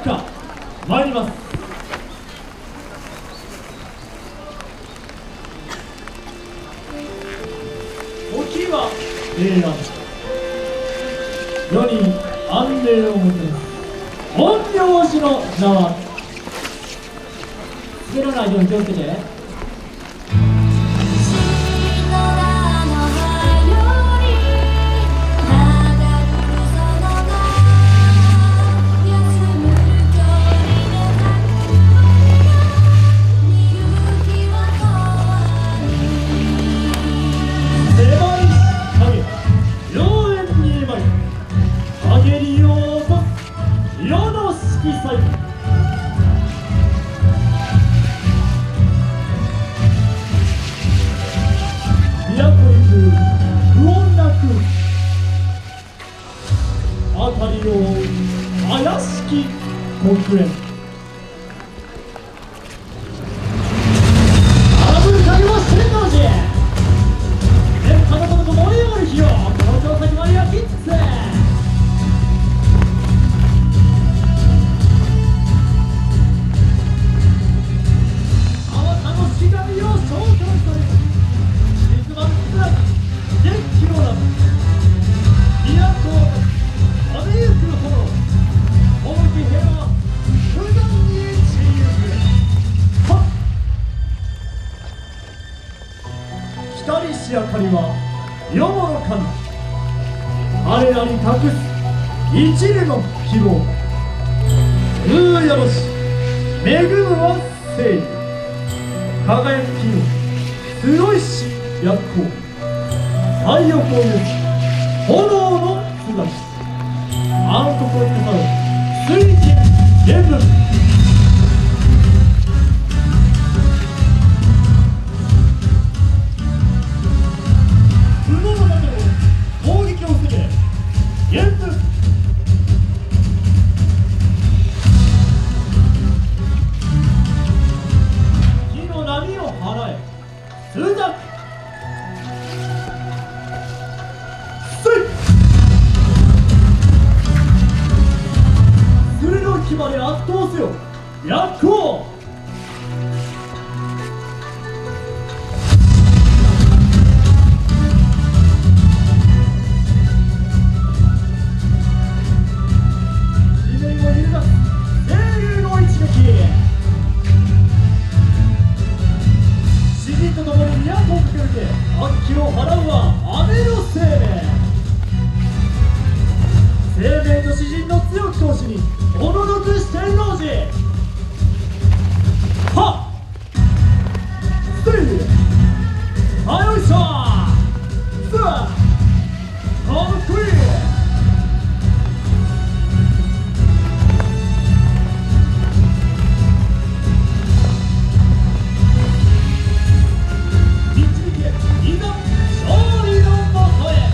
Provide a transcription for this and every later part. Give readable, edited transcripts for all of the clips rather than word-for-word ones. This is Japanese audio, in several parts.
か参ります。時は平安、世に安寧をもたらす陰陽師の名は。滑らないように気をつけて。辺りを怪しき国連。荒ぶる影は天王寺。電波のこと燃え上がる日よ。東京先まで焼き尽くせ。あまたのしがみを消去される。肉まんつらく元気をなす。都をあめゆく炎、大き平和無残に散りゆく。はっ、光し明かりは世の神、我らに託す一縷の希望。よろし恵むは正義、輝きの強いし薬効、太陽光よし炎のつがし。あのところにかかる水金元文。布の中で攻撃を防げ元文。火の波を払え通訳。牙で圧倒せよ薬効。地面を揺るがす英雄の一撃。詩人と共に都を駆け抜け悪鬼を払うは雨の生命。生命と詩人の強き闘志におののく四天王寺。はっ、ステイあよいしょさあアンクリー。導けいざ勝利のもとへ。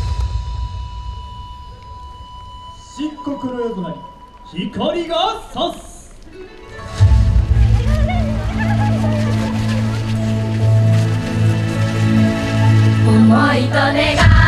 漆黒の夜となり光が差す。 思いと願い